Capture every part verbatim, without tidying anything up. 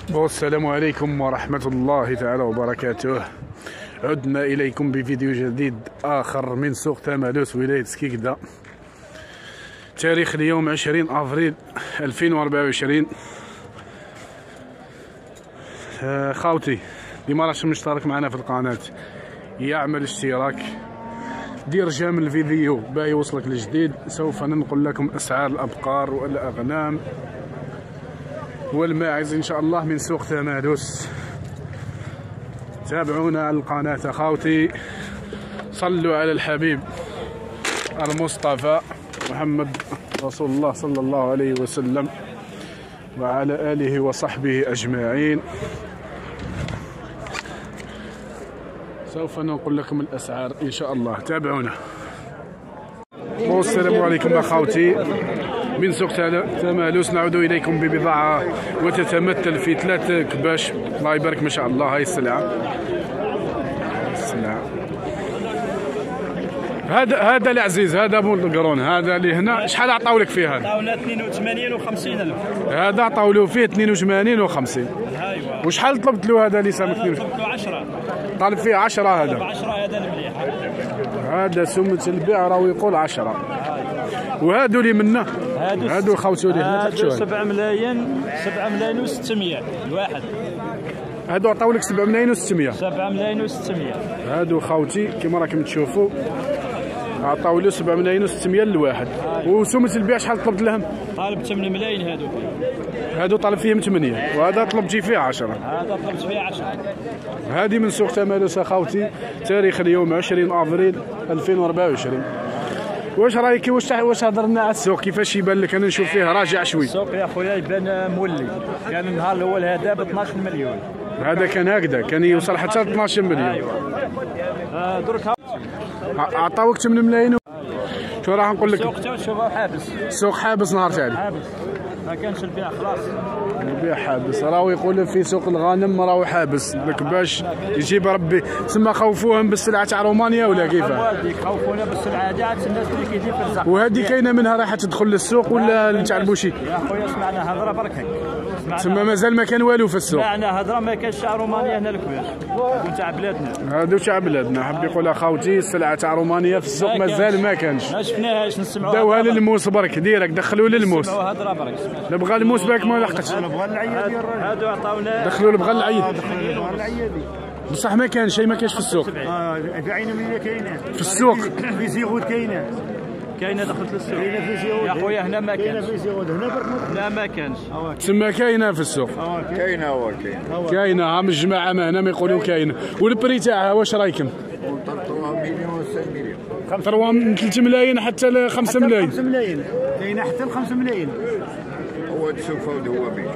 والسلام عليكم ورحمة الله تعالى وبركاته. عدنا إليكم بفيديو جديد آخر من سوق تمالوس ولاية سكيكدا. تاريخ اليوم عشرين أفريل ألفين وأربعة وعشرين. آه خاوتي اللي ما راهش مشترك معنا في القناة يعمل اشتراك، دير جام الفيديو باه يوصلك الجديد. سوف ننقل لكم أسعار الأبقار والأغنام والماعز إن شاء الله من سوق تمالوس. تابعونا على القناة أخوتي، صلوا على الحبيب المصطفى محمد رسول الله صلى الله عليه وسلم وعلى آله وصحبه أجمعين. سوف ننقل لكم الأسعار إن شاء الله، تابعونا. والسلام عليكم أخوتي، من سوق تمالوس نعود إليكم ببضاعة وتتمثل في ثلاث كباش. الله يبارك ما شاء الله. هاي السلعة السلعة هذا هذا العزيز، هذا ابو القرون، هذا اللي هنا شحال عطاو لك فيه؟ هذا عطاونا اثنين وثمانين وخمسين ألف. هذا عطاو له فيه اثنين وثمانين وخمسين. ايوا. وشحال طلبت له هذا اللي سامك؟ طلبت له عشرة. طالب فيه عشرة. هذا عشرة. هذا المليح. هذا سمة البيع راهو يقول عشرة. وهادو اللي منا هادو خوتو لي هنا هادو سبعة ملايين سبعة ملايين وستمية الواحد. هادو عطاو لك سبعة ملايين وستمية. سبعة ملايين وستمية. هادو خوتي كما راكم تشوفوا عطاو له سبعة ملايين وستمية للواحد. وسمة البيع شحال طلبت لهم؟ طالب ثمانية ملايين. هادو هادو طالب فيهم ثمانية وهذا طلبتي فيه عشرة. هذا طلبت فيه عشرة. هذه من سوق تمالوس اخوتي، تاريخ اليوم عشرين افريل ألفين وأربعة وعشرين. واش رايك؟ واش واش هضرنا على السوق كيفاش يبان لك؟ انا نشوف فيه راجع شوي. السوق يا خويا يبان مولي. كان النهار الاول هذا ب اثناش مليون. هذا كان هكذا، كان يوصل حتى ل اثناش مليون. ايوا. آه درك عطاوك ثمانية ملايين. شو راح نقول لك؟ السوق تا تشوفه حابس. السوق حابس نهار تاعي. حابس ما كانش البيع خلاص. البيع حابس، راهو يقول في سوق الغنم راهو حابس لك باش يجيب ربي. تسمى خوفوهم بالسلعه تاع رومانيا ولا كيفاه؟ والديك خوفونا بالسلعه تاع الناس اللي كيجي في الزق. وهذه كاينه منها راح تدخل للسوق ولا تاع البوشي؟ يا خويا سمعنا هضره برك هكا. تسمى مازال ما كان والو في السوق. سمعنا هضره ما كانش تاع رومانيا هنا الكبير. هادو تاع بلادنا. هادو تاع بلادنا. حب يقول اخوتي السلعه تاع رومانيا في السوق مازال ما كانش. ما شفناهاش نسمعوها. داوها للموس برك ديرك، دخلوا للموس. نسمعوا هضره برك. نبغى الموس باك ما لحقتش. هادو عطاونا. دخلوا لبغى العيد. بصح ما كان شيء، ما كانش في السوق. اه في عين مليله كاينه في السوق. في زيغود كاينه كاينه دخلت للسوق. كاينه في زيغود يا خويا هنا ما كاينه كانش. في زيغود هنا برك. لا ما كانش. تسمى كاينه في السوق. كاينه هو كاينه كاينه. ها من الجماعه ما هنا ما يقولوا كاينه. والبري تاعها واش رايكم؟ مليون ستة مليون. ثروه من ثلاثة ملايين حتى ل خمسة ملايين. خمسة ملايين كاينه حتى ل خمسة ملايين. هو تشوف هو بيك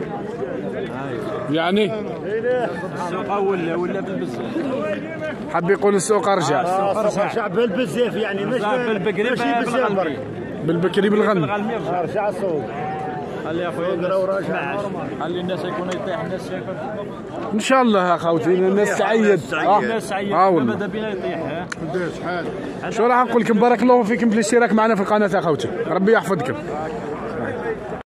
يعني السوق ولا ولا بالبزاف. حب يقول السوق رجع. رجع بالبزاف يعني ماشي بالبقري بالغنم. بالبكري بالغنم. رجع السوق. خلي يا خويا يقراو راجع. خلي الناس يكونوا يطيح الناس ياكل. ان شاء الله اخوتي الناس تعيد. الناس تعيد. اه والله. ماذا بينا يطيح. شو راح نقول لكم؟ بارك الله فيكم في الاشتراك معنا في القناه اخوتي، ربي يحفظكم.